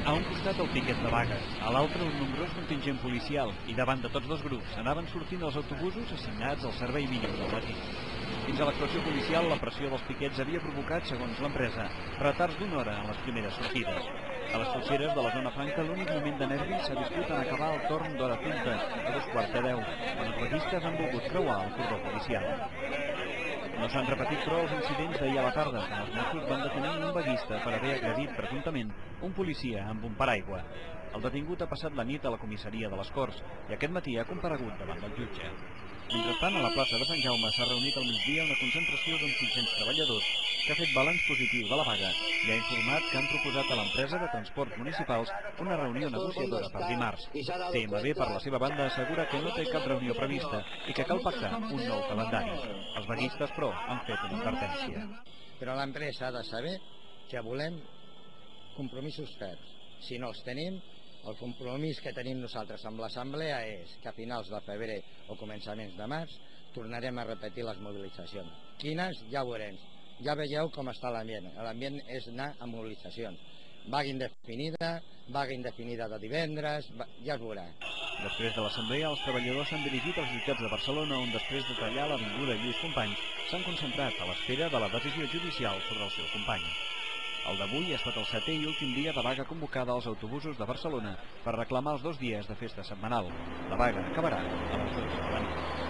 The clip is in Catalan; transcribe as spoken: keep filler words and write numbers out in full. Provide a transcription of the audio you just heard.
A un costat el piquet de vaga, a l'altre un nombrós contingent policial i davant de tots dos grups anaven sortint els autobusos assignats al servei mínim del matí. Fins a l'actuació policial, la pressió dels piquets havia provocat, segons l'empresa, retards d'una hora en les primeres sortides. A les cotxeres de la zona franca, l'únic moment de nervis s'ha viscut en acabar el torn d'hora punta, a dos quarts de deu, quan els vaguistes han volgut creuar el cordó policial. No s'han repetit, però, els incidents d'ahir a la tarda, quan els Mossos van detenir un vaguista per haver agredit, presumptament, un policia amb un paraigua. El detingut ha passat la nit a la comissaria de les Corts i aquest matí ha comparegut davant del jutge. Mentrestant, a la plaça de Sant Jaume s'ha reunit al migdia una concentració d'uns cinc-cents treballadors que ha fet balanç positiu de la vaga i ha informat que han proposat a l'empresa de transports municipals una reunió negociadora per dimarts. C M B, per la seva banda, assegura que no té cap reunió prevista i que cal pactar un nou calendari. Els vaguistes, però, han fet una advertència. Però l'empresa ha de saber que volem compromisos ferms. Si no els tenim, el compromís que tenim nosaltres amb l'Assemblea és que a finals de febrer o començaments de març tornarem a repetir les mobilitzacions. Quines? Ja ho veurem. Ja veieu com està l'ambient. L'ambient és anar a mobilitzacions. Vaga indefinida, vaga indefinida de divendres, ja es veurà. Després de l'assemblea, els treballadors s'han dirigit als jutjats de Barcelona, on després de tallar l'avinguda Lluís Companys s'han concentrat a l'espera de la decisió judicial sobre el seu company. El d'avui ha estat el setè i últim dia de vaga convocada als autobusos de Barcelona per reclamar els dos dies de festa setmanal. La vaga acabarà a les dotze de la nit.